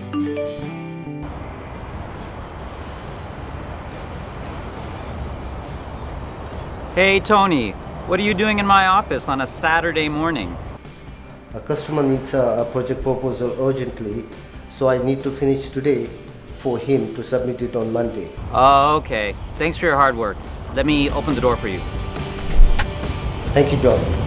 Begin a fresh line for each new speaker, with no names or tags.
Hey Tony, what are you doing in my office on a Saturday morning?
A customer needs a project proposal urgently, so I need to finish today for him to submit it on Monday.
Oh, okay. Thanks for your hard work. Let me open the door for you.
Thank you, John.